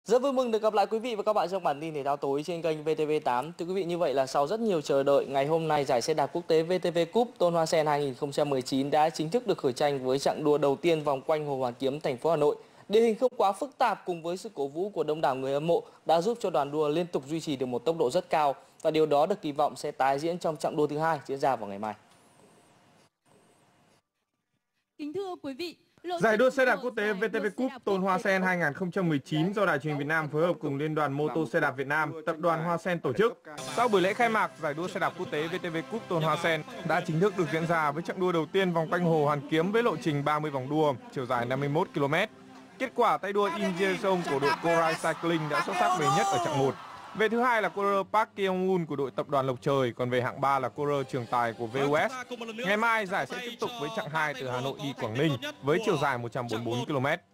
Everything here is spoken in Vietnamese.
Rất vui mừng được gặp lại quý vị và các bạn trong bản tin thể thao tối trên kênh VTV8. Thưa quý vị, như vậy là sau rất nhiều chờ đợi, ngày hôm nay giải xe đạp quốc tế VTV Cup Tôn Hoa Sen 2019 đã chính thức được khởi tranh với chặng đua đầu tiên vòng quanh Hồ Hoàn Kiếm, thành phố Hà Nội. Địa hình không quá phức tạp cùng với sự cổ vũ của đông đảo người hâm mộ đã giúp cho đoàn đua liên tục duy trì được một tốc độ rất cao, và điều đó được kỳ vọng sẽ tái diễn trong chặng đua thứ hai diễn ra vào ngày mai. Kính thưa quý vị, giải đua xe đạp quốc tế VTV Cup Tôn Hoa Sen 2019 do Đài truyền hình Việt Nam phối hợp cùng Liên đoàn Mô tô xe đạp Việt Nam, Tập đoàn Hoa Sen tổ chức. Sau buổi lễ khai mạc, giải đua xe đạp quốc tế VTV Cup Tôn Hoa Sen đã chính thức được diễn ra với chặng đua đầu tiên vòng quanh Hồ Hoàn Kiếm với lộ trình 30 vòng đua, chiều dài 51 km. Kết quả tay đua Im Jae-sung của đội Korai Cycling đã xuất sắc về nhất ở chặng 1. Về thứ hai là cô rơ Park Kyung-un của đội Tập đoàn Lộc Trời, còn về hạng 3 là cô rơ Trường Tài của VUS. Ngày mai giải sẽ tiếp tục với chặng 2 từ Hà Nội đi Quảng Ninh với chiều dài 144 km.